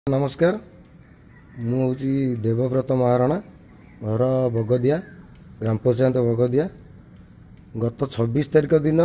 नमस्कार मु देवव्रत महाराणा घर बगदिया ग्राम पंचायत बगदिया गत 26 तारिख दिन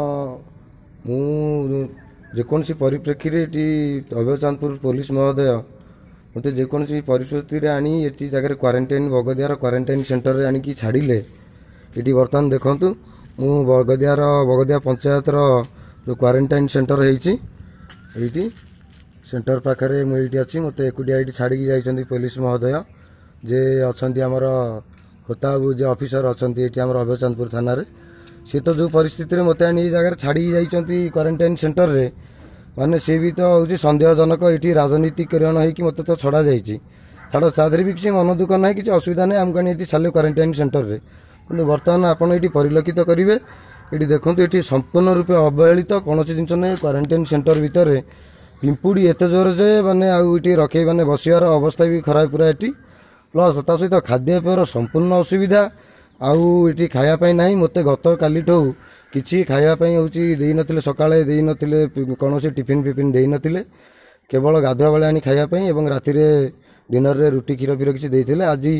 मुकोसी परिप्रेक्षी अभयचांदपुर पुलिस महोदय मत जेकोसी परिस्थिति आनी ये जगह क्वारंटाइन बगदियार क्वारंटाइन सेंटर रे आनिकी छाड़े ये बर्तमान देखूँ मु बगदिया पंचायत जो क्वारंटाइन सेंटर होती सेंटर पाखे मुझे अच्छी मत एकुटिया ये छाड़ी जाइए पुलिस महोदय जे अच्छा आमर होताबू जे ऑफिसर अच्छा ये अभयचांदपुर थाना सी तो जो परिस्थिति मत आनी जगह छाड़ी जाइए क्वारंटाइन सेंटर रे माने सी भी तो हूँ सन्देहजनक ये राजनीतिकरण होगी मत तो छड़ा जाइए छाड़ तादे भी किसी मन दुख ना कि असुविधा नहीं आमको ये छाड़े क्वारंटाइन सेंटर रे कि बर्तमान आपड़ ये परिलक्षित करेंगे ये देखो ये संपूर्ण रूपे अवहेलित कौन जिनस नहीं क्वारंटाइन सेंटर भितर पिंपुड़ी एत जोर से माने आउटी रखे माने बसियार अवस्था भी खराब पूरा ये प्लस ता सहित खाद्यपेयर संपूर्ण असुविधा आउटी खायापी ना मत गत काली किसी खायापी हूँ दे नथिले सकाळे दे नथिले कौन टिफिन फिफिन दे नथिले केवल गाधुआ बेले आनी खायापी और राति डिनर रे रुटी क्षीर फीर किसी देते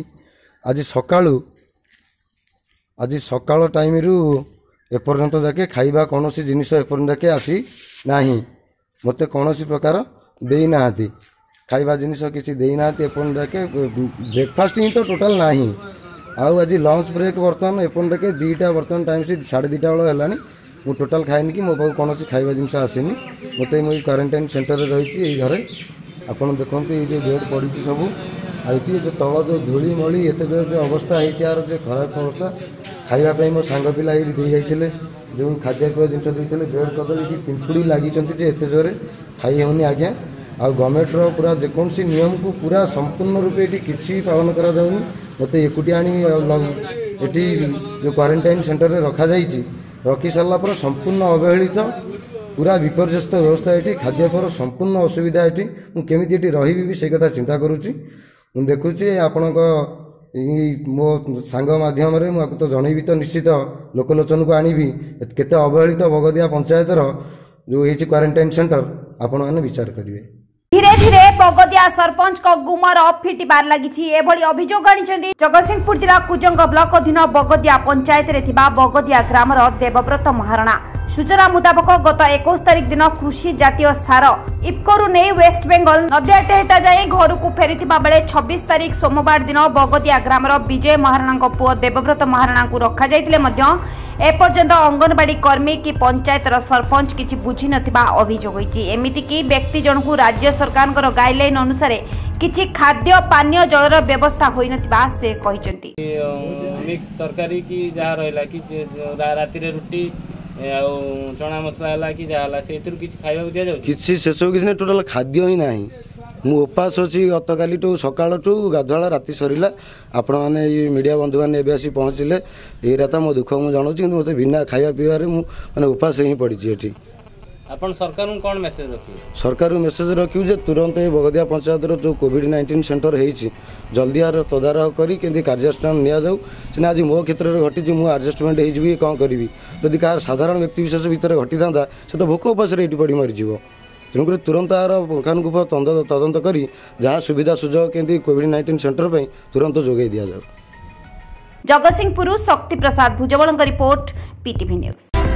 आज सकाळ टाइम रु एपर्यंत जाके खाइबा कौन जिनिस एपर्यंत जाके आसी नाही मत कौन प्रकार देना खाइबा जिनिस किसी देना एपर्यंत जाके ब्रेकफास्ट ही तो टोटाल ना आज लंच ब्रेक बर्तमान एपर्यंत जाके 2टा बर्तमान टाइम से 2:30 बेला है टोटाल खाएनि कि मो पाक कौन खाइबा जिनिस आसनी मत मुझे क्वारंटाइन सेंटर रही घरे आपड़ देखते ये बेड पड़ी सब आई जो तल जो धूली मली एत जो अवस्था है यार जो खराब अवस्था खावाई मो सांग पिला दे जाते जो खाद्यपेय जिन देते बेड कदली पिंपुड़ी लगी एत जोरे खाई होनी आज्ञा आ गवर्नमेंटर पूरा जेकोसी नियम को पूरा संपूर्ण रूपे ये किसी पालन करा मत एकुटिया आनी जो क्वारंटाइन सेंटर रे रखा रखी सारा पर संपूर्ण अवहेलित पूरा विपर्यस्त व्यवस्था ये खाद्यपेयर संपूर्ण असुविधा ये मुझे रही से कथा चिंता करुँची देखुची आपण मो सांग माध्यम मुझे तो जनईबी तो निश्चित लोकलोचन को आनीबी केते अवहेलित बगदिया पंचायतर जो ये क्वारंटाइन सेंटर आपण मैंने विचार करेंगे। धीरे धीरे बगदिया सरपंच को गुमर फिटिबार लगी अभियोग आनी जगतसिंहपुर जिला कुजंग ब्लॉक अधीन बगदिया पंचायत रे थिबा बगदिया ग्रामर देवव्रत महाराणा सूचना मुताबक गत 21 तारिख दिन कृषि जातीय सार इफ्को नहीं वेस्ट बेंगल नदियाटेहटा जाए घर को फेरी बेले 26 तारिख सोमवार दिन बगदिया ग्रामर विजय महाराणा पुओ देवव्रत महाराणा को रखा एपर्यंत अंगनवाड़ी कर्मी कि पंचायत सरपंच किसी बुझी नथिबा अभियोग होईची एमिति कि व्यक्ति जन को राज्य सरकार गाइडलाइन अनुसार किसी खाद्य पानीय जलर व्यवस्था होई नथिबा से कहिसंती मिक्स तरकारी की जहा रहला कि राति रे रुटी चना मसला है कि जहाँ से किसी खावा दि जाए किसी से सब किसी टोटाल खाद्य ही ना मु उपास अच्छी गत काली सका गाधुआ राति सरला आपण मैंने मीडिया बंधु मैंने आसी पहुँचले ये मो दुख मुझे जनाऊँ मत बिना खावा पीबार मुझे उपास ही पड़ी ये आपण सरकार कौन मेसेज रखिए सरकार मेसेज रखिए जे तुरंत ये बगदिया पंचायत जो कोविड-19 सेंटर होती जल्दी यार तदारख करी के कार्यानुष्ठान नि जाऊ सीना आज मो क्षेत्र में घटी मुझे आडजस्टमेंट हो कौन करी जदि क्या साधारण व्यक्ति विशेष भितर घटी था से तो भोक उपास ये पड़ी मरीज तेणुक तुरंत यार पुंखानुपुंख तदंत कर जहाँ सुविधा सुजोग के कोविड-19 सेंटर पर तुरंत जोगे दि जाऊ। Jagatsinghpur Shakti Prasad Bhujbal report PTV news.